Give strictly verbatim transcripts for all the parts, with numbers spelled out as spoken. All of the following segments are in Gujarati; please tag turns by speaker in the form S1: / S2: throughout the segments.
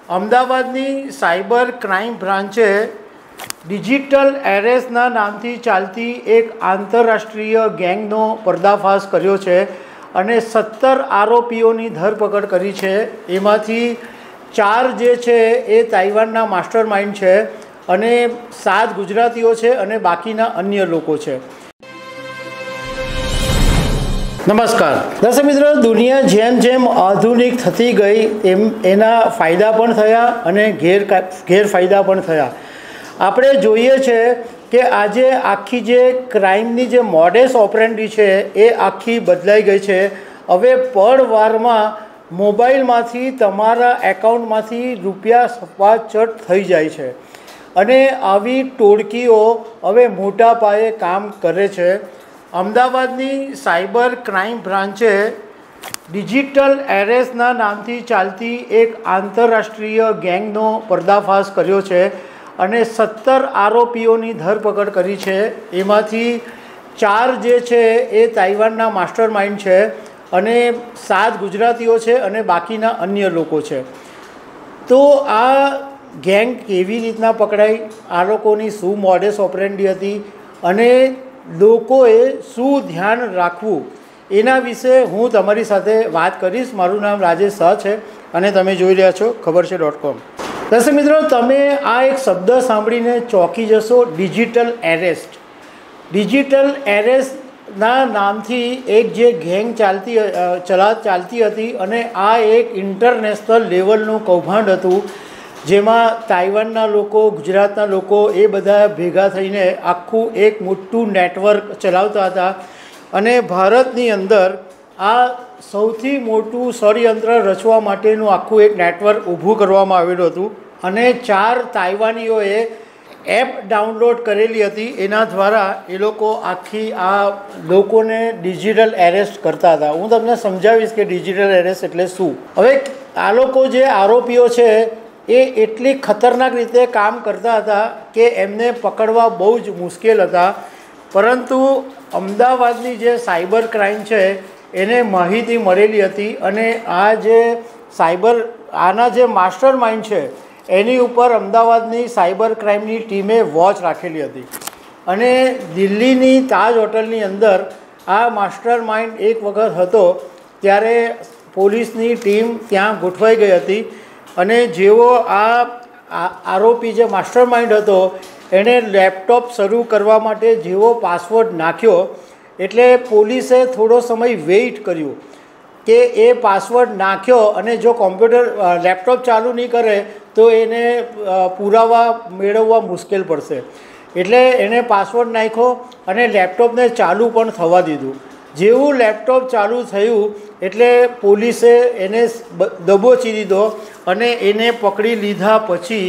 S1: અમદાવાદની સાયબર ક્રાઇમ બ્રાન્ચે ડિજિટલ એરેસ્ટના નામથી ચાલતી એક આંતરરાષ્ટ્રીય ગેંગનો પર્દાફાશ કર્યો છે અને સત્તર આરોપીઓની ધરપકડ કરી છે। એમાંથી ચાર જે છે એ તાઇવાનના માસ્ટર માઇન્ડ છે અને સાત ગુજરાતીઓ છે અને બાકીના अन्य લોકો છે। नमस्कार दर्शक मित्रों, दुनिया जेम जेम आधुनिक थती गई एम एना फायदा पण थया अने घेर गैरफायदा पण थया। आपणे जोईए छे कि आजे आखी जे क्राइमनी जे मॉडस ऑपरेंडी छे ए आखी बदलाई गई छे। हवे पळवारमां मोबाइलमांथी तमारा एकाउंटमांथी रूपिया सपाचट थई जाय छे अने आवी टोळकीओ हवे मोटा पाये काम करे छे। अमदावादनी साइबर क्राइम ब्रांचे डिजिटल एरेस्टना नामथी चालती एक आंतरराष्ट्रीय गैंगनो पर्दाफाश कर्यो छे अने सत्तर आरोपीओनी धरपकड़ करी छे। एमांथी चार जे छे ए ताइवानना मास्टर माइंड छे अने सात गुजरातीओ छे अने बाकीना अन्य लोको छे। तो आ गैंग केवी रीतना पकड़ाई, आ लोकोनी शुं मॉडस ऑपरेंडी हती अने लोकोए शू ध्यान राखवू एना विषे हूँ तमारी साथे बात करीश। मारू नाम राजेश शाह है अने तमे जोई रह्या छो खबर छे डॉट कॉम। दर्शक मित्रों, तमे आ एक शब्द सांभळीने चौंकी जशो, डिजिटल एरेस्ट। डिजिटल एरेस्ट ना नामथी एक जे गैंग चालती चला चालती हती अने आ एक इंटरनेशनल लेवलनुं कौभांड हतुं, जेमां ताइवानना लोको, गुजरातना लोको ए बधा भेगा थईने आखुं एक मोटुं नेटवर्क चलावता हता अने भारतनी अंदर आ सौथी मोटुं षड्यंत्र रचवा माटेनुं आखुं एक नेटवर्क ऊभुं करवामां आवेલું હતું અને ચાર તાઇવાનીઓએ એપ ડાઉનલોડ કરેલી હતી। એના દ્વારા એ લોકો આખી આ લોકોને ડિજિટલ એરેસ્ટ કરતા હતા। હું તમને સમજાવીશ કે ડિજિટલ એરેસ્ટ એટલે શું। હવે આ લોકો જે આરોપીઓ છે એ એટલી ખતરનાક રીતે કામ કરતા હતા કે એમને પકડવા બહુ જ મુશ્કેલ હતા। પરંતુ અમદાવાદની જે સાયબર ક્રાઇમ છે એને માહિતી મળેલી હતી અને આ જે સાયબર આના જે માસ્ટર માઇન્ડ છે એની ઉપર અમદાવાદની સાયબર ક્રાઇમની ટીમે વોચ રાખેલી હતી અને દિલ્હીની તાજ હોટલની અંદર આ માસ્ટર માઇન્ડ એક વખત હતો ત્યારે પોલીસની ટીમ ત્યાં ગોઠવાઈ ગઈ હતી અને જેવો આ આરોપી જે માસ્ટર માઇન્ડ હતો એણે લેપટોપ શરૂ કરવા માટે જેવો પાસવર્ડ નાખ્યો એટલે પોલીસે થોડો સમય વેઇટ કર્યું કે એ પાસવર્ડ નાખ્યો અને જો કોમ્પ્યુટર લેપટોપ ચાલુ નહીં કરે તો એને પુરાવા મેળવવા મુશ્કેલ પડશે। એટલે એણે પાસવર્ડ નાખ્યો અને લેપટોપને ચાલુ પણ થવા દીધું। જેવું લેપટોપ ચાલુ થયું એટલે પોલીસે એને દબોચી દીધો અને એને પકડી લીધા પછી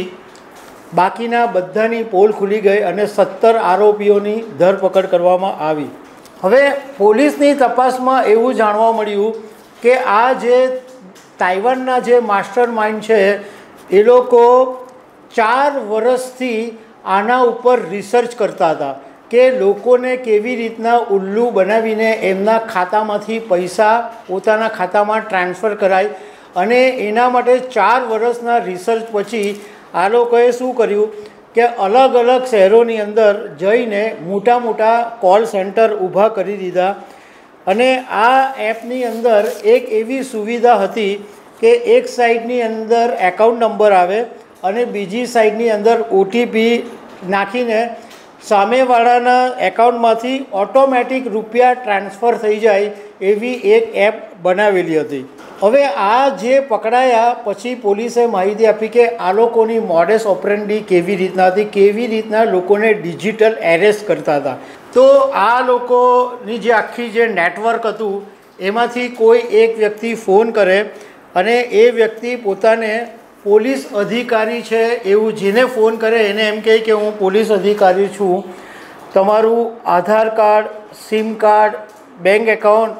S1: બાકીના બધાની પોલ ખુલી ગઈ અને સત્તર આરોપીઓની ધરપકડ કરવામાં આવી। હવે પોલીસની તપાસમાં એવું જાણવા મળ્યું કે આ જે તાઇવાનના જે માસ્ટર માઇન્ડ છે એ લોકો ચાર વર્ષથી આના ઉપર રિસર્ચ કરતા હતા કે લોકોને કેવી રીતના ઉલ્લુ બનાવીને એમના ખાતામાંથી પૈસા પોતાના ખાતામાં ટ્રાન્સફર કરાય અને એના માટે ચાર વર્ષના રિસર્ચ પછી આ લોકોએ શું કર્યું કે અલગ અલગ શહેરોની અંદર જઈને મોટા મોટા કોલ સેન્ટર ઊભા કરી દીધા અને આ એપની અંદર એક એવી સુવિધા હતી કે એક સાઈડની અંદર એકાઉન્ટ નંબર આવે અને બીજી સાઈડની અંદર ઓટીપી નાખીને સામેવાળાના એકાઉન્ટમાંથી ઓટોમેટિક રૂપિયા ટ્રાન્સફર થઈ જાય એવી એક એપ બનાવેલી હતી। હવે આ જે પકડાયા પછી પોલીસે માહિતી આપી કે આ લોકોની મોડસ ઓપરેન્ડી કેવી રીતના હતી, કેવી રીતના લોકોને ડિજિટલ એરેસ્ટ કરતા હતા। તો આ લોકોની જે આખી જે નેટવર્ક હતું એમાંથી કોઈ એક વ્યક્તિ ફોન કરે અને એ વ્યક્તિ પોતાને પોલીસ અધિકારી છે એવું જેને ફોન કરે એને એમ કહે કે હું પોલીસ અધિકારી છું, તમારું Aadhaar card, SIM card, bank account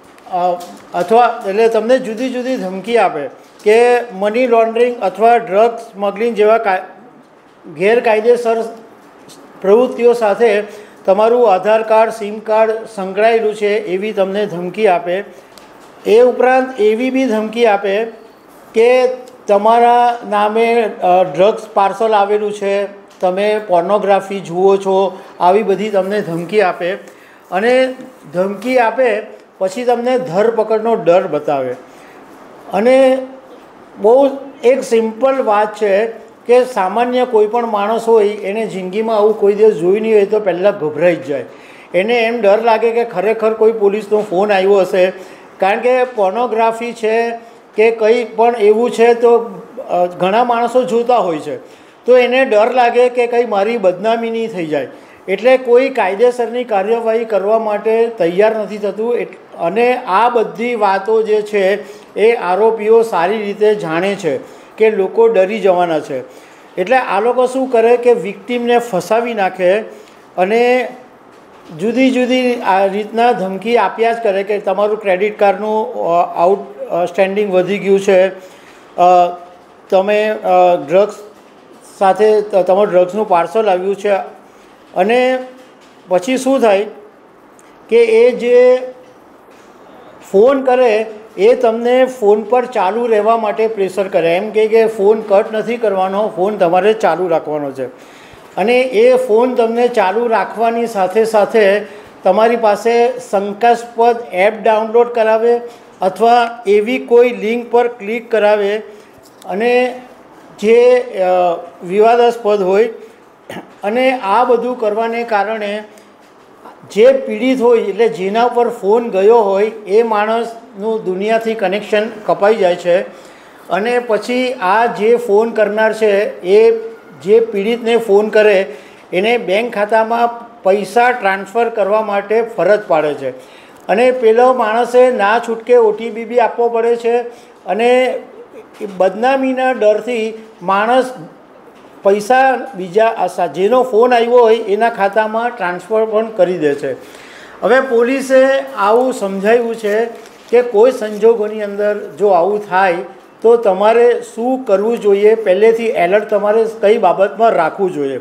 S1: અથવા એટલે તમને જુદી જુદી ધમકી આપે કે મની લોન્ડરિંગ અથવા ડ્રગ સ્મગલિંગ જેવા ગેરકાયદેસર પ્રવૃત્તિઓ સાથે તમારું આધાર કાર્ડ, સિમ કાર્ડ સંકળાયેલું છે એવી તમને ધમકી આપે। એ ઉપરાંત એવી બી ધમકી આપે કે તમારા નામે ડ્રગ્સ પાર્સલ આવેલું છે, તમે પોર્નોગ્રાફી જુઓ છો, આવી બધી તમને ધમકી આપે અને ધમકી આપે પછી તમને ધરપકડનો ડર બતાવે. અને બહુ એક સિમ્પલ વાત છે કે સામાન્ય કોઈ પણ માણસ હોય એને જિંદગીમાં આવું કોઈ દિવસ જોઈ નહીં હોય તો પહેલાં ગભરાઈ જ જાય. એને એમ ડર લાગે કે ખરેખર કોઈ પોલીસનો ફોન આવ્યો હશે, કારણ કે પોર્નોગ્રાફી છે કે કંઈ પણ એવું છે તો ઘણા માણસો જોતા હોય છે, તો એને ડર લાગે કે કંઈ મારી બદનામી નહીં થઈ જાય, એટલે કોઈ કાયદેસરની કાર્યવાહી કરવા માટે તૈયાર નથી થતું. અને આ બધી વાતો જે છે એ આરોપીઓ સારી રીતે જાણે છે કે લોકો ડરી જવાના છે, એટલે આ લોકો શું કરે કે વિક્ટીમને ફસાવી નાખે અને જુદી જુદી આ રીતના ધમકી આપ્યા જ કરે કે તમારું ક્રેડિટ કાર્ડનું આઉટસ્ટેન્ડિંગ વધી ગયું છે, તમે ડ્રગ્સ સાથે તમારું ડ્રગ્સનું પાર્સલ આવ્યું છે. અને પછી શું થાય કે એ જે ફોન કરે એ તમને ફોન પર ચાલુ રહેવા માટે પ્રેશર કરે, એમ કહે કે ફોન કટ નથી કરવાનો, ફોન તમારે ચાલુ રાખવાનો છે. અને એ ફોન તમને ચાલુ રાખવાની સાથે સાથે તમારી પાસે શંકાસ્પદ એપ ડાઉનલોડ કરાવે અથવા એવી કોઈ લિંક પર ક્લિક કરાવે અને જે વિવાદાસ્પદ હોય. અને આ બધું કરવાને કારણે જે પીડિત હોય એટલે જેના પર ફોન ગયો હોય એ માણસનું દુનિયાથી કનેક્શન કપાઈ જાય છે. અને પછી આ જે ફોન કરનાર છે એ જે પીડિતને ફોન કરે એને બેંક ખાતામાં પૈસા ટ્રાન્સફર કરવા માટે ફરજ પાડે છે. અને પેલો માણસે ના છૂટકે ઓટીપી બી આપવો પડે છે. અને બદનામીના ડરથી માણસ પૈસા બીજા આશા જેનો ફોન આવ્યો હોય એના ખાતામાં ટ્રાન્સફર પણ કરી દે છે. હવે પોલીસે આવું સમજાવ્યું છે કે કોઈ સંજોગોની અંદર જો આવું થાય તો તમારે શું કરવું જોઈએ, પહેલેથી એલર્ટ તમારે કઈ બાબતમાં રાખવું જોઈએ.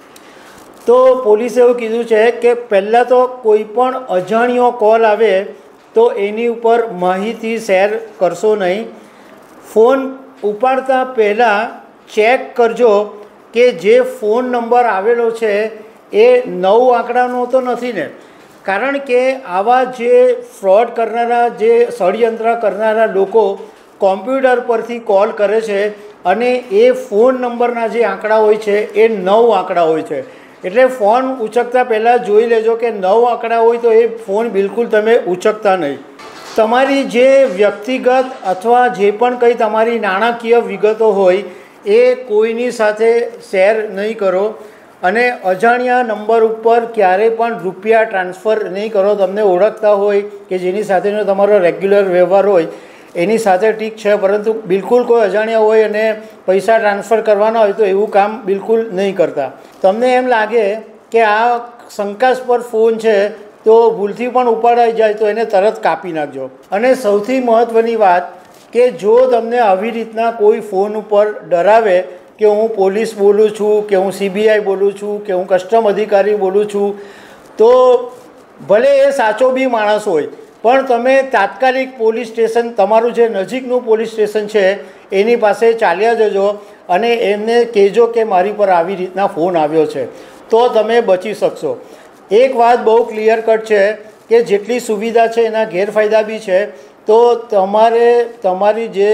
S1: તો પોલીસે એવું કીધું છે કે પહેલાં તો કોઈ પણ અજાણ્યો કોલ આવે તો એની ઉપર માહિતી શેર કરશો નહીં. ફોન ઉપાડતા પહેલાં ચેક કરજો કે જે ફોન નંબર આવેલો છે એ નવ આંકડાનો તો નથી ને, કારણ કે આવા જે ફ્રોડ કરનારા જે ષડયંત્ર કરનારા લોકો કોમ્પ્યુટર પરથી કોલ કરે છે અને એ ફોન નંબરના જે આંકડા હોય છે એ નવ આંકડા હોય છે. એટલે ફોન ઉચકતા પહેલાં જોઈ લેજો કે નવ આંકડા હોય તો એ ફોન બિલકુલ તમે ઉચકતા નહીં. તમારી જે વ્યક્તિગત અથવા જે પણ કંઈ તમારી નાણાકીય વિગતો હોય એ કોઈની સાથે શેર નહીં કરો. અને અજાણ્યા નંબર ઉપર ક્યારેય પણ રૂપિયા ટ્રાન્સફર નહીં કરો. તમને ઓળખતા હોય કે જેની સાથેનો તમારો રેગ્યુલર વ્યવહાર હોય એની સાથે ઠીક છે, પરંતુ બિલકુલ કોઈ અજાણ્યા હોય અને પૈસા ટ્રાન્સફર કરવાના હોય તો એવું કામ બિલકુલ નહીં કરતા. તમને એમ લાગે કે આ શંકાસ્પદ ફોન છે તો ભૂલથી પણ ઉપાડાઈ જાય તો એને તરત કાપી નાખજો. અને સૌથી મહત્ત્વની વાત કે જો તમને આવી રીતના કોઈ ફોન ઉપર ડરાવે કે હું પોલીસ બોલું છું, કે હું સીબીઆઈ બોલું છું, કે હું કસ્ટમ અધિકારી બોલું છું, તો ભલે એ સાચો બી માણસ હોય પણ તમે તાત્કાલિક પોલીસ સ્ટેશન, તમારું જે નજીકનું પોલીસ સ્ટેશન છે એની પાસે ચાલ્યા જજો અને એમને કહેજો કે મારી પર આવી રીતના ફોન આવ્યો છે, તો તમે બચી શકશો. એક વાત બહુ ક્લિયર કટ છે કે જેટલી સુવિધા છે એના ગેરફાયદા બી છે. તો તમારે તમારી જે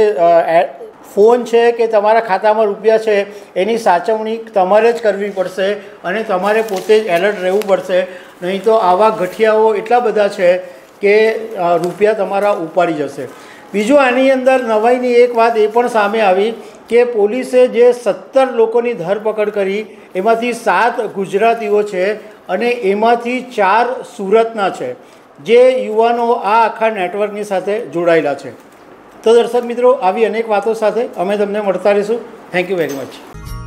S1: ફોન છે કે તમારા ખાતામાં રૂપિયા છે એની સાચવણી તમારે જ કરવી પડશે અને તમારે પોતે જ એલર્ટ રહેવું પડશે. નહીં તો આવા ગઠિયાઓ એટલા બધા છે કે રૂપિયા તમારા ઉપાડી જશે. બીજું આની અંદર નવાઈની એક વાત એ પણ સામે આવી કે પોલીસે જે સત્તર લોકોની ધરપકડ કરી એમાંથી સાત ગુજરાતીઓ છે અને એમાંથી ચાર સુરતના છે, જે યુવાનો આ આખા નેટવર્કની સાથે જોડાયેલા છે. તો દર્શક મિત્રો, આવી અનેક વાતો સાથે અમે તમને મળતા રહીશું. Thank you very much.